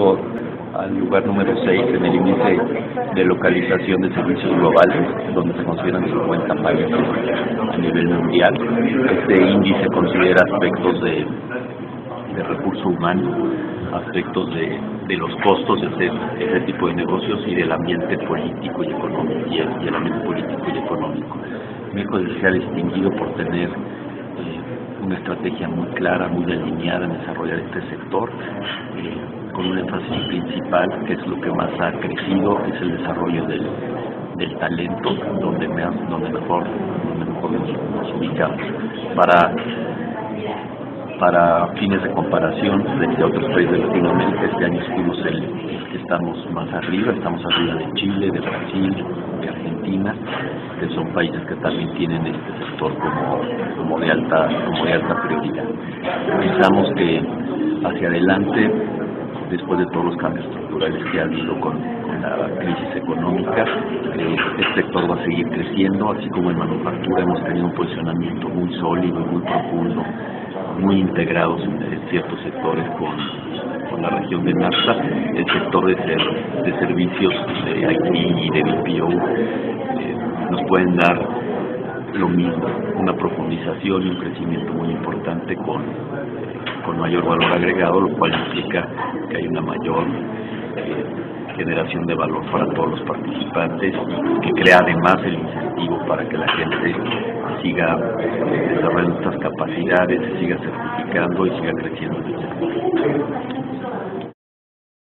llegó al lugar número 6 en el índice de localización de servicios globales, donde se consideran 50 países a nivel mundial. Este índice considera aspectos de recurso humano, aspectos de los costos de hacer ese tipo de negocios y del ambiente político y económico, y el ambiente político y económico. México se ha distinguido por tener una estrategia muy clara, muy delineada en desarrollar este sector, con un énfasis principal, que es lo que más ha crecido, es el desarrollo del talento, donde mejor nos ubicamos. Para fines de comparación frente a otros países de Latinoamérica, este año fuimos el que estamos más arriba, estamos arriba de Chile, de Brasil, de Argentina, que son países que también tienen este sector como de alta prioridad. Pensamos que hacia adelante, después de todos los cambios estructurales que ha habido con la crisis económica, este sector va a seguir creciendo, así como en manufactura hemos tenido un posicionamiento muy sólido y muy profundo, muy integrados en ciertos sectores con la región de NAFTA. El sector de servicios de IT y de BPO nos pueden dar lo mismo, una profundización y un crecimiento muy importante con mayor valor agregado, lo cual implica que hay una mayor generación de valor para todos los participantes y que crea además el incentivo para que la gente siga desarrollando estas capacidades, se siga certificando y siga creciendo en el sector.